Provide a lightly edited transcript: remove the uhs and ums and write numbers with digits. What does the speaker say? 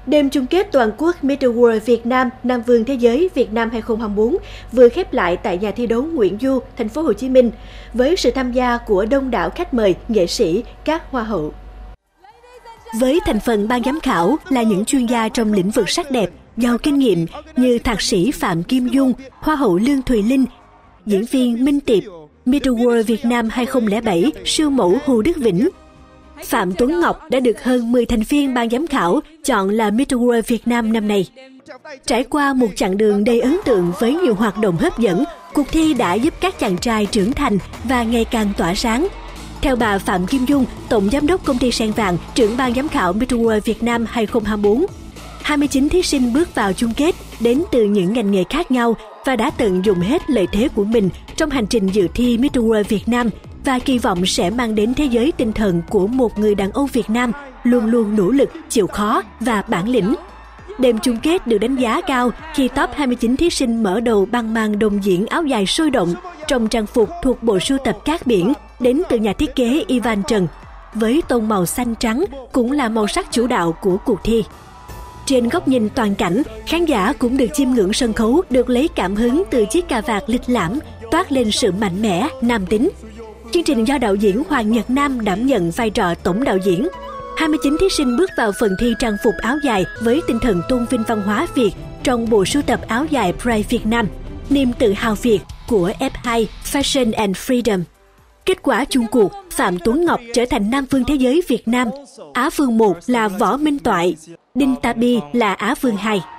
Đêm chung kết toàn quốc Miss World Việt Nam Nam Vương Thế giới Việt Nam 2024 vừa khép lại tại nhà thi đấu Nguyễn Du, thành phố Hồ Chí Minh với sự tham gia của đông đảo khách mời, nghệ sĩ, các hoa hậu. Với thành phần ban giám khảo là những chuyên gia trong lĩnh vực sắc đẹp, giàu kinh nghiệm như thạc sĩ Phạm Kim Dung, hoa hậu Lương Thùy Linh, diễn viên Minh Tiệp, Miss World Việt Nam 2007 siêu mẫu Hồ Đức Vĩnh. Phạm Tuấn Ngọc đã được hơn 10 thành viên ban giám khảo chọn là Miss World Việt Nam năm nay. Trải qua một chặng đường đầy ấn tượng với nhiều hoạt động hấp dẫn, cuộc thi đã giúp các chàng trai trưởng thành và ngày càng tỏa sáng. Theo bà Phạm Kim Dung, Tổng Giám đốc Công ty Sen Vàng, trưởng ban giám khảo Miss World Việt Nam 2024, 29 thí sinh bước vào chung kết đến từ những ngành nghề khác nhau và đã tận dụng hết lợi thế của mình trong hành trình dự thi Miss World Việt Nam và kỳ vọng sẽ mang đến thế giới tinh thần của một người đàn ông Việt Nam luôn luôn nỗ lực, chịu khó và bản lĩnh. Đêm chung kết được đánh giá cao khi top 29 thí sinh mở đầu bằng màn đồng diễn áo dài sôi động trong trang phục thuộc bộ sưu tập Cát Biển đến từ nhà thiết kế Ivan Trần, với tông màu xanh trắng cũng là màu sắc chủ đạo của cuộc thi. Trên góc nhìn toàn cảnh, khán giả cũng được chiêm ngưỡng sân khấu được lấy cảm hứng từ chiếc cà vạt lịch lãm, toát lên sự mạnh mẽ, nam tính. Chương trình do đạo diễn Hoàng Nhật Nam đảm nhận vai trò tổng đạo diễn. 29 thí sinh bước vào phần thi trang phục áo dài với tinh thần tôn vinh văn hóa Việt trong bộ sưu tập áo dài Pride Việt Nam, niềm tự hào Việt của F2 Fashion and Freedom. Kết quả chung cuộc, Phạm Tuấn Ngọc trở thành Nam Vương Thế giới Việt Nam, Á Vương 1 là Võ Minh Toại, Đinh Ta Bi là Á Vương 2.